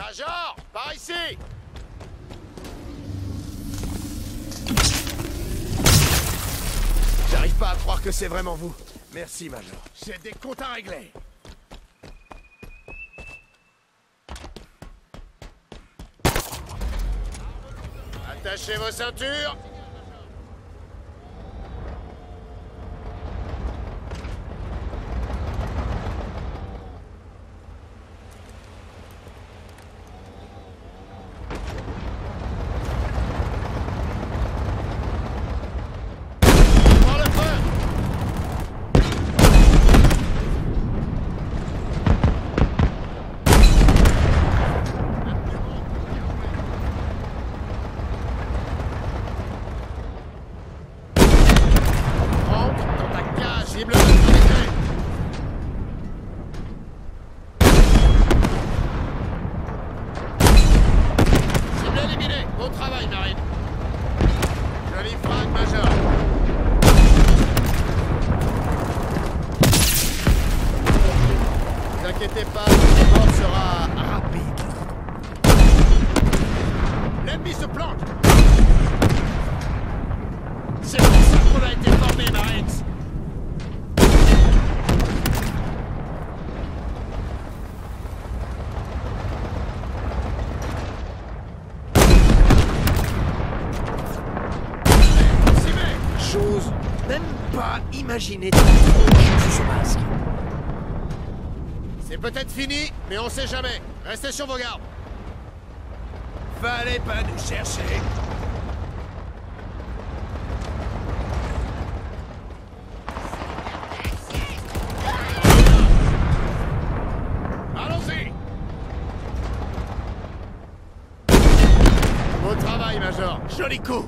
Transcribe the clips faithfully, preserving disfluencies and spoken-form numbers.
Major, par ici! J'arrive pas à croire que c'est vraiment vous. Merci, Major. J'ai des comptes à régler. Attachez vos ceintures. Imaginez sous ce masque. C'est peut-être fini, mais on sait jamais. Restez sur vos gardes. Fallait pas nous chercher. Allons-y. Beau travail, Major. Joli coup.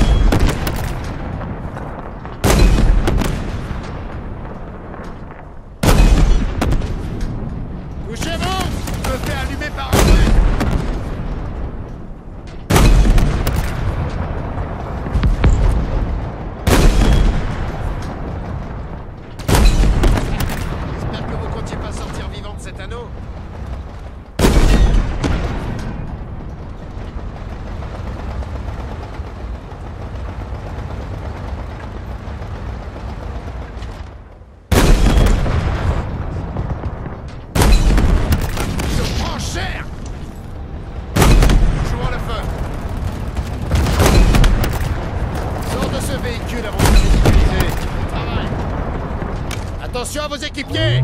Attention à vos équipiers!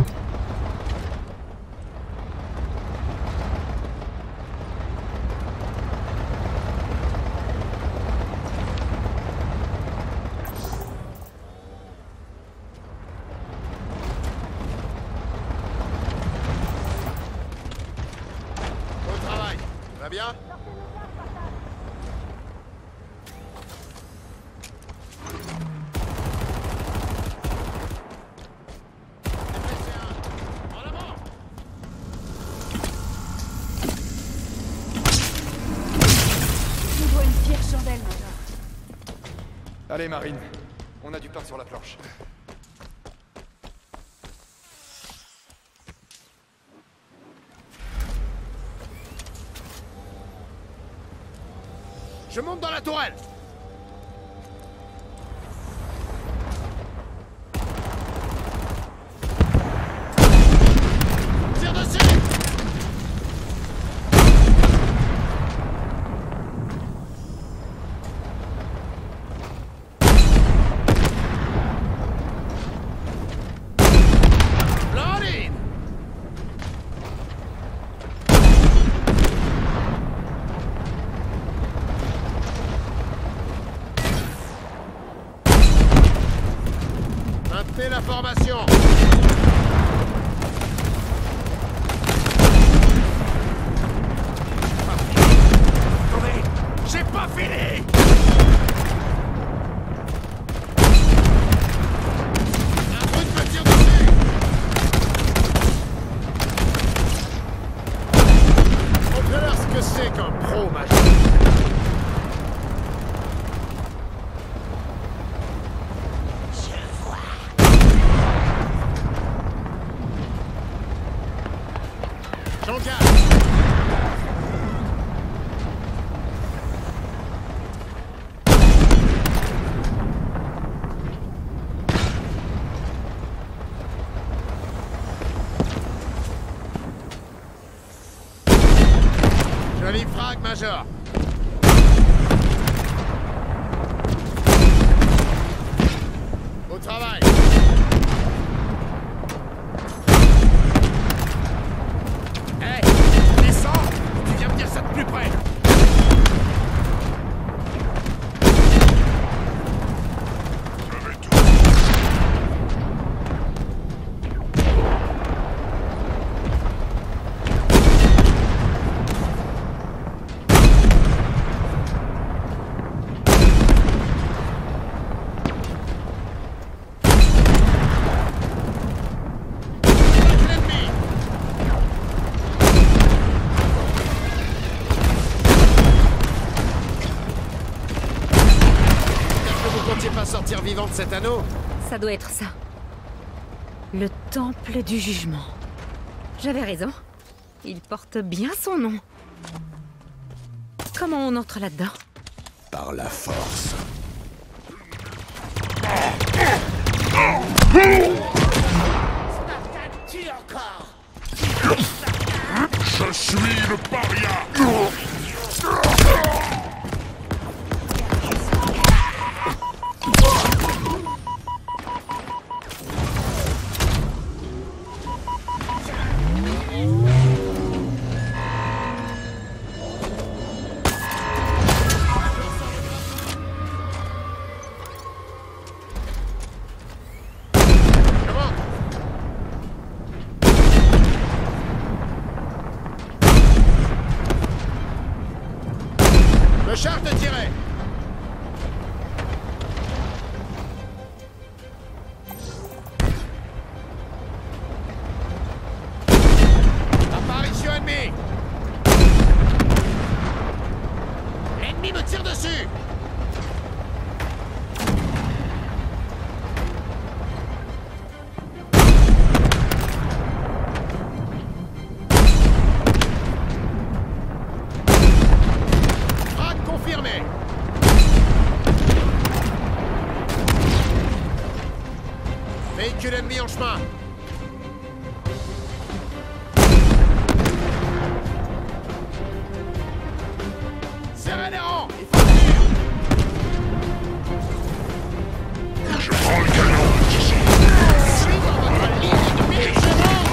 Bon travail, va bien? Allez, Marine. On a du pain sur la planche. Je monte dans la tourelle! Tire dessus! Maintenez la formation. Attendez, j'ai pas fini. Un truc me tire dessus. Montrez-leur ce que c'est qu'un pro, Major. Jean-Gard. Major. Au travail. Hé, hey, descends. Tu viens me dire ça de plus près. Sortir vivant de cet anneau? Ça doit être ça. Le temple du jugement. J'avais raison. Il porte bien son nom. Comment on entre là-dedans? Par la force. Je suis le paria. Le char te tirait. Apparition ennemie. L'ennemi me tire dessus. Confirmé. Véhicule ennemi en chemin. Serrez les rangs. Il faut tenir. Je prends le canon. Suivez votre ligne de munitions.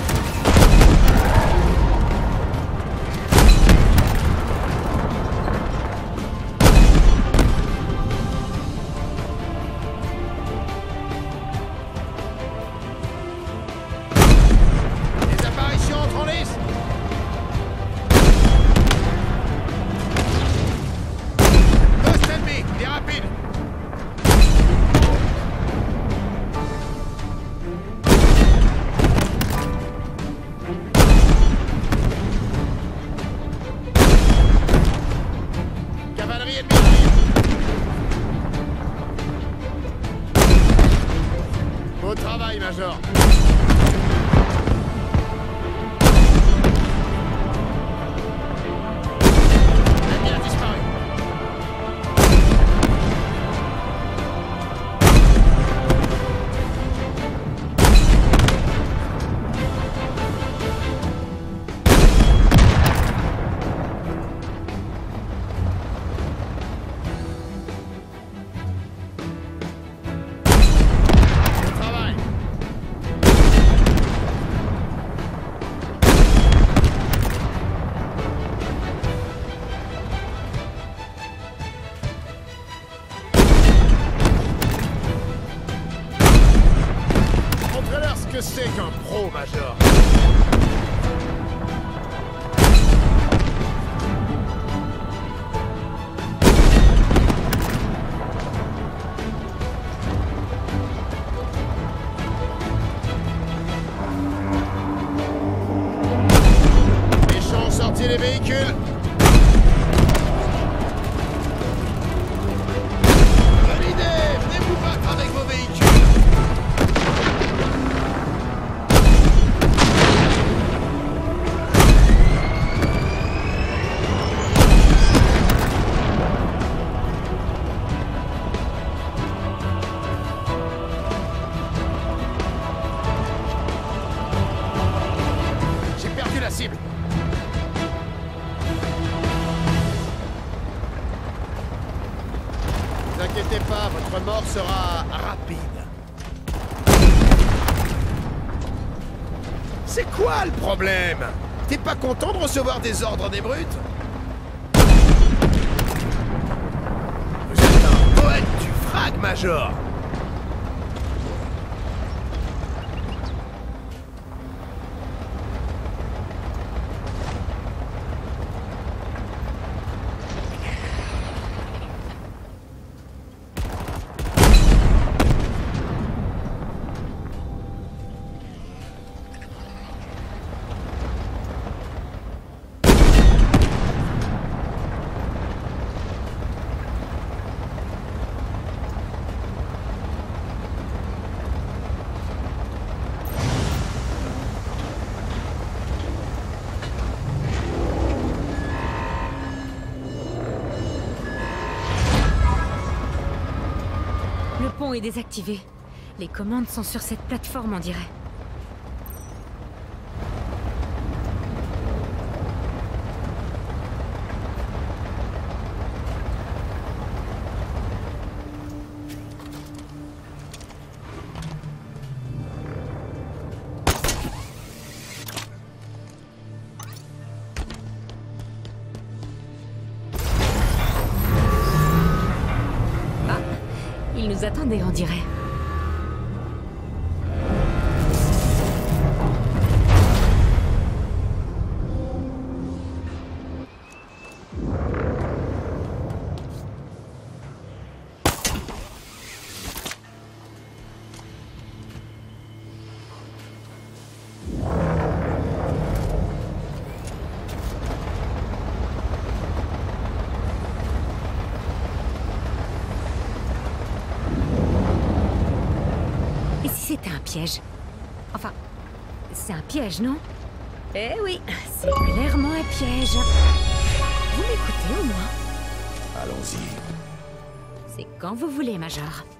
Au travail, Major. L'ennemi a disparu. Qu'est-ce que c'est qu'un pro, Major? Méchants, sortez les véhicules! Bonne idée! Venez vous battre avec vos véhicules! inquiétez pas, votre mort sera rapide. C'est quoi le problème? T'es pas content de recevoir des ordres des brutes? Vous êtes un poète du frag, Major. Le pont est désactivé. Les commandes sont sur cette plateforme, on dirait. Il nous attendait, on dirait. C'était un piège. Enfin, c'est un piège, non? Eh oui, c'est clairement un piège. Vous m'écoutez au moins? Allons-y. C'est quand vous voulez, Major.